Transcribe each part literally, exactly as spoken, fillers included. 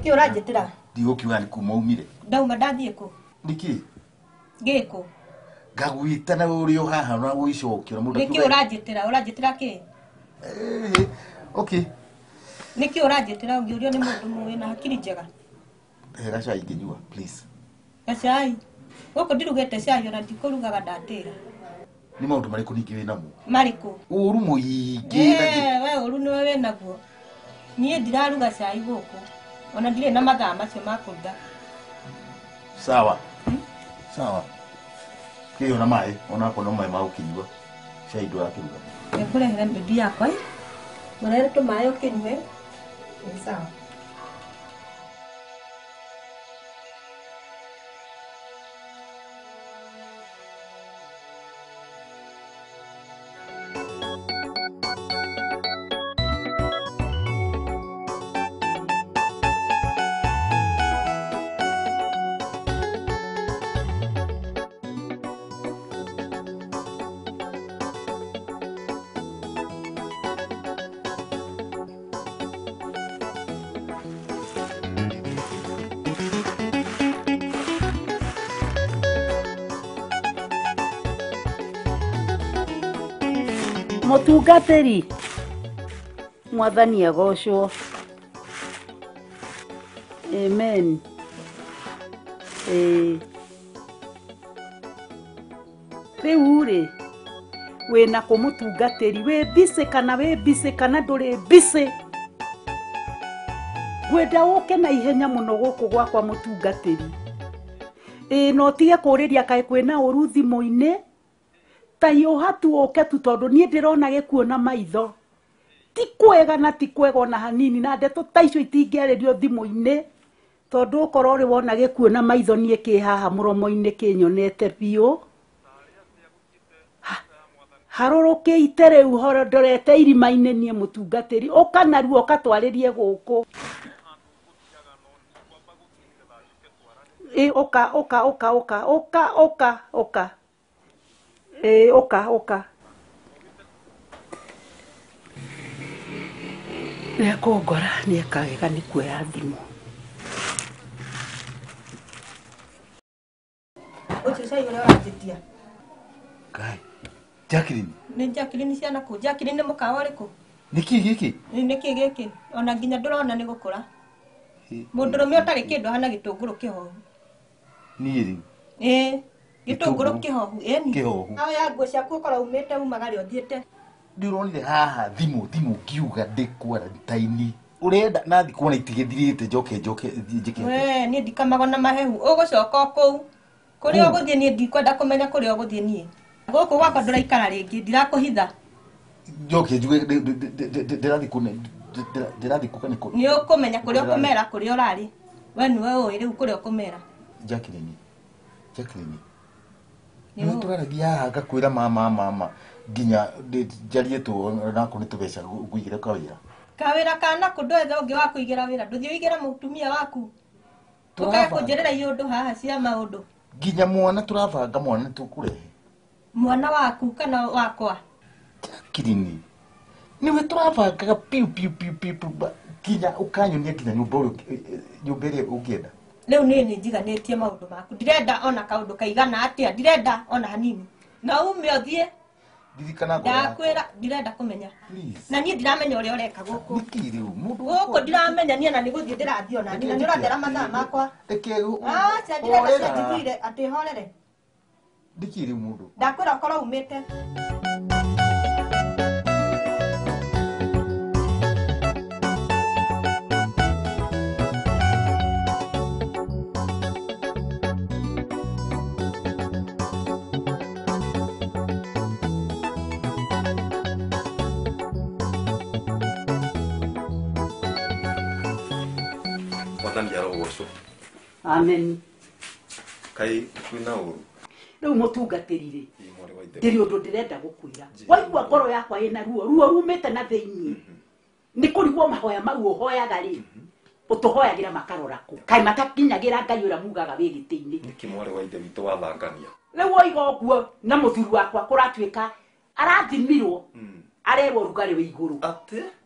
Niki urajitira? Ndigũkiuga nĩ kuma umire. Ndauma ndathiĩ kũ? Niki? Ngĩkũ? Ngagwĩta na ũrĩ o haha na gwĩcokio na mũndũ. Niki urajitira? Urajitira kĩ? Eh, okay. Niki urajitira ũngĩũrio nĩ mũndũ mũĩ na hakiri njega? Hera cai ingĩnyua, please. Gacai? Gũkũ ndirugĩte cai ona ndikũrugaga ndatĩra. Nĩ maũndũ marĩkũ ningĩ wĩ namo? Marĩkũ? Ũru mũingĩ. Eh, we ũru nĩwe wĩ naguo. Niĩ ndiraruga cai gũkũ. Ona ndirĩ na mathaa macio ma kũruga. Sawa. Hmm? Sawa. Kĩyo na maĩ, ona kono maĩ ma gũkĩnyua. Cai ndũrakĩruga. Ngũrehera mbembe yakwa. Mũrere tũmaĩ ũkĩnyue. Nĩ sawa. Mũtungatĩri Mwathani agocwo. Amen. Eh. Rĩu rĩ wĩna kũ mũtungatĩri? Wĩ busy kana wĩ busy kana ndũrĩ busy? Ngwenda ũke na ihenya mũno gũkũ gwakwa mũtungatĩri. Ĩ no tige kũrĩria kaĩ kwĩna ũru thimũ-inĩ. Tayo hatu oke tu tondu nie ndirona gikuo na maitho. Ti kwega na ti kwega ona hanini na ndeto ta icio itingĩarĩrio thimũ-inĩ tondu ũkorwo ri wona gikuo na maitho nie kĩ haha mũromo-inĩ kĩnyonete biũ. Harũrũkĩte rĩu horo ndorete irima-inĩ nie mũtungatĩri. Ũka naruo ũkatwarĩrie gũkũ. Ĩ ũka ũka ũka ũka ũka ũka ũka. Eh, oka, oka. Nĩeko ngora nĩekagega nĩ kuoya thimũ. Ũcio cai ũrĩa ũranjĩtia. Kai. Jacqueline. Nĩ Jacqueline ciana kũ? Jacqueline nĩ mũkawa ũrĩkũ? Nĩkĩ gĩkĩ? Nĩkĩ gĩkĩ? Ona nginya ndũrona nĩ gũkũra. Mũndũrũme ũtarĩ kĩndũ hana gĩtũngũrũ kĩhohu. Niĩ rĩu. Eh. Gĩtũngũrũ kĩhohu, eni. Kĩhohu. Awe ya nguo ciaku ũkorwo umĩte umagare ũthiĩte. Ndironire haha thimũ thimũ kiuga ndĩ quarantine. Urenda nathi kuona itigithirĩte njoke njoke njike. We niĩ ndikamago na mahehu. Ũgũcoka kũu. Kũrĩa ũgũthiĩ niĩ ndikwenda kũmenya kũrĩa ũgũthiĩ niĩ. Gũkũ gwakwa ndũraikara rĩngĩ, ndirakũhitha. Njoke njuge ndĩrathi kũne ndĩrathi kũkane kũ. Nĩ ũkũmenya kũrĩa ũkũmera kũrĩa ũrarĩ. We nĩwe ũĩ rĩu kũrĩa ũkũmera. Jacqueline. Jacqueline. Nĩ tũraragia haha ngakwĩra mama mama nginya njarie tu nako nĩ tũbeca ngũigĩra kawĩra. Kawĩra kana kũndwetha ũngĩ wa kũigĩra wĩra. Ndũthiĩ ũigĩre mũtumia waku. Tũkae kũnjĩrĩra iũndũ haha cia maũndũ. Nginya mwana tũrabanga mwana tũkũrehe. Mwana waku kana wakwa? Jacqueline. Niwe tũrabangaga piu piu piu piu nginya ũkanyonia nginya nyũmba nyũmba ĩrĩa ũngĩenda. Leo nĩ nĩ njiganĩtie maũndũ maku. Ndirenda ona kaũndũ kaigana atĩa. Ndirenda ona hanini. Na ume ũthiĩ. Ndirikana ngora. Ndakwĩra ndirenda kũmenya. Na niĩ ndiramenya ũrĩa ũreka gũkũ. Nĩkĩ rĩu mũndũ gũkũ ndiramenya niĩ na nĩ gũthiĩ ndĩrathiĩ ona niĩ na nĩ ũrathera mathaa makwa. Reke ah cia ndirenda cia njiguire atĩ horere. Nĩkĩ rĩu mũndũ. Ndakwĩra ũkorwo umĩte. Amen. Kai kwina uru. Riu mutungatirire. Ndiri undu ndirenda gukwira. Waigua ngoro yakwa ina ruo, ruo rumite na thiini. Ni kurigwo mahoya mau uhoyaga ri. Utuhoyagira makarora ku. Kai matakinyagira Ngai ura mugaga wi giti-ini. Niki mwari wa ithe witu wathangania. Riu oiga uguo na muthuru wakwa kuratuika arathimirwo. Arerwo rugari wi iguru. Ate?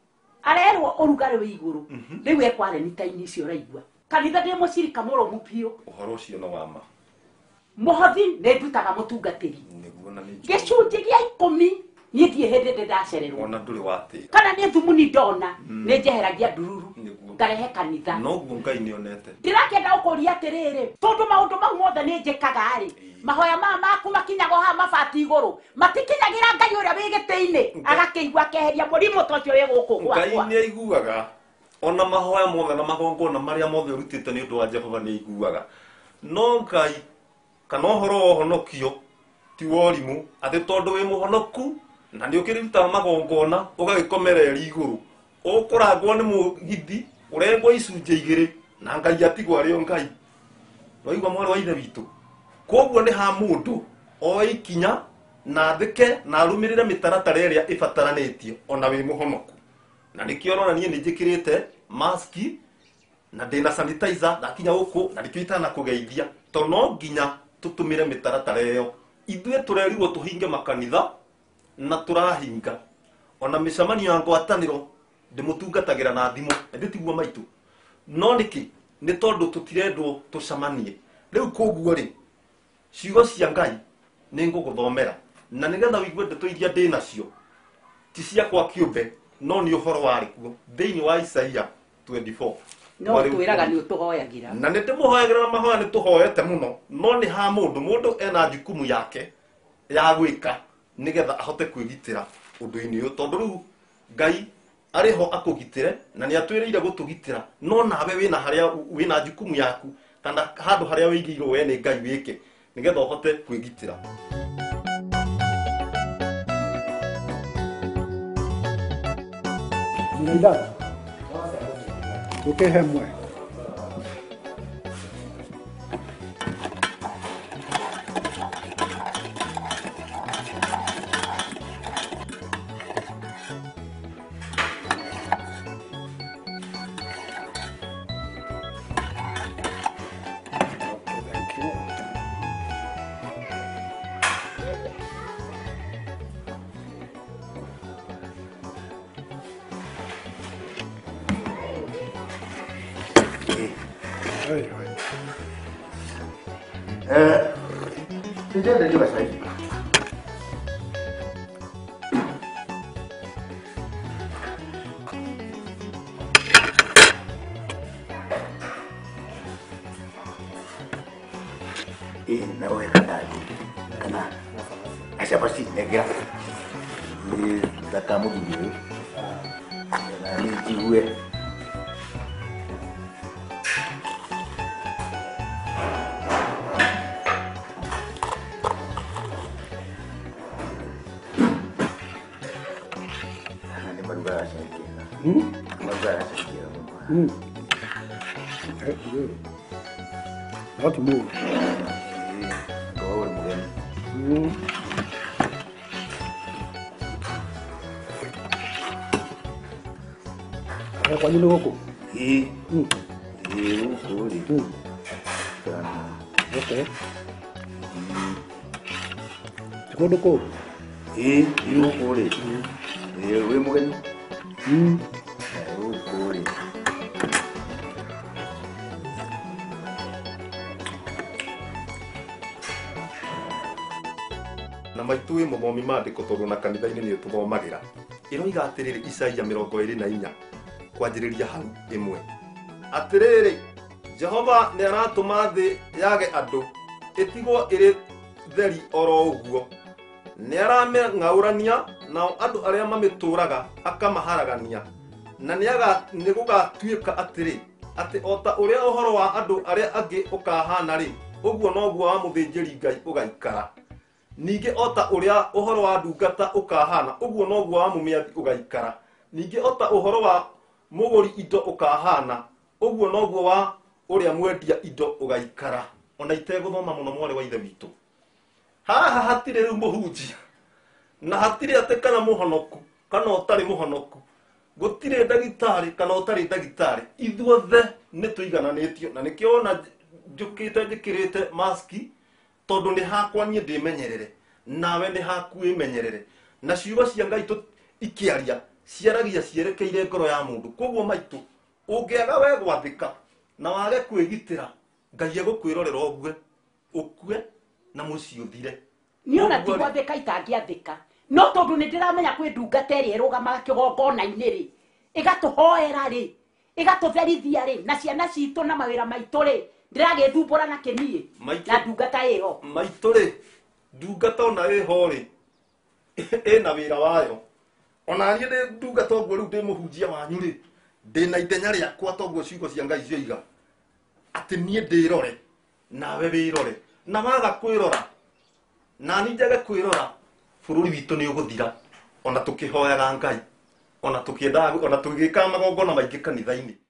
arerwo urugare wi iguru riu ekware ni taini icio raigua kanitha ndi mucirika muromu pio uhoro ucio no wama muhothi ne ndutaga mutungatiri niguo na ni gicunji gia ikumi ni thie hindi ndacererwo ona nduri watira kana ni thumuni ndona ni njeheragia ndururu Niguo. ngarehe kanitha no guo ngai ni onete ndirakenda ukuria atiriri tondu maundu mau mothe ni njikaga ri mahoya ma maku makinyago ha mabati iguru matikinyagira ngai uria wi giti-ini agakiigua keheria murimu tocio wi guku ngai gwakwa ni aiguaga ona mahoya mothe na magongona maria mothe urutite ni undu wa Jehova ni aiguaga no ngai kana uhoro wa honokio ti worimu ati tondu wi muhonoku na ni ukiriruta magongona ugagikomerera iguru ukurangwo ni mugithi urengwo icunje igiri na ngai atigwo ari ngai waigwa mwari wa ithe witu koguo ni ha mundu oikinya na thike na arumirire mitaratara iria ibataranitie ona wi muhonoku na nikio rona nie ni njikirite maski na ndina sanitizer ndakinya guku na nikio itana kugeithia to no nginya tutumire mitaratara iyo ithue turerirwo tuhinge makanitha na turahinga ona micemanio ya ngwataniro ndimutungatagira na thimu nditiguo maitu no niki ni tondu tutirendwo tucamanie riu koguo ri ciugo cia ngai ni nguguthomera na nigetha wigue ndeto iria ndi nacio ti ciakwa kiumbe no ni uhoro wari kuo thiini wa Isaia twenty-four no twiraga ni utuhoyagira na nä ndä må hoyagä ra mahoya nä tå hoete må no no nä ha må ndå må ndå ena jukumu yake ya gwä ka nä getha ahote kwä gitä ra å ndå inä å tondå rä u ngai arä ho akå gitä re na nä atwä rä ire gå tå gitä ra no nawe wä na harä a wä na jukumu yaku kana handå harä a wä igä irwo we nä ngai wä ke nä getha å hote kwä gitä ra Mnaenda ukehe mwe Eh, ndio ndio basi. Eh, na wewe kana kana acha basi negra. Ni takamu dulu. Na ni jiwe. Hmm? Magara sikira. Hmm. Eh, ndio. Watu mu. Kwa wewe mgeni. Hmm. Eh, kwa nini huko? Eh. Hmm. Eh, huko ni. Hmm. Sana. Okay. Tuko huko. Eh, huko ni. Eh, wewe mgeni. Hmm. Huko ni. na maitu wi muthomi mandiko tondu na kanitha-ini ni tuthomagira iroiga atiriri Isaia mirongo iri na inya kwanjiriria hau imwe atiriri Jehova ni aratuma thi yage andu itigwo iri theri oro uguo ni arameng'aurania nao andu aria mamituraga akamaharagania na niaga ni gugatuika atiri ati ota uria uhoro wa andu aria angi ukahana ri uguo noguo wa muthinjiri Ngai ugaikara ninge ota uria uhoro wa ndungata ukahana uguo noguo wa mumiathi ugaikara ninge ota uhoro wa muguri indo ukahana uguo noguo wa uria mwendia indo ugaikara ona iteguthoma muno mwari wa ithe witu haha hatire riu muhunjia na hatire ate kana muhonoku kana utari muhonoku gutire ndagitari kana utari ndagitari ithuothe ni tuigananitio na nikio ona njukite njikirite maski tondu ni hakwa nie ndimenyerere nawe ni haku imenyerere na ciugo cia Ngai tu ikiaria ciaragia cierekeire ngoro ya mundu koguo maitu ungiaga we gwathika na wage kwigitira ngai egukwirorera ogwe ukue na muci uthire ni ona ti gwathika itangiathika no tondu ni ndiramenya kwi ndungata ĩrĩa ĩrũgamaga kĩgongona-inĩ rĩ ĩgatũhoera rĩ ĩgatũtherithia rĩ na ciana citũ na mawĩra maitũ rĩ ndiragĩthumbũra na kĩniĩ na ndungata ĩyo maitũ rĩ ndungata ona ĩho rĩ ĩna wĩra wayo ona niĩ ndĩ ndungata ũguo rĩu ndĩ mũhunjia wanyu rĩ ndĩna ithenya rĩakwa toguo ciugo cia Ngai cioiga atĩ niĩ ndĩrore nawe wĩrore na waga kwĩrora na niĩ njage kwĩrora bũrũri witũ nĩ ũgũthira ona tũkĩhoyaga Ngai ona tũkĩendaga ona tũgĩka magongona maingĩ kanitha-inĩ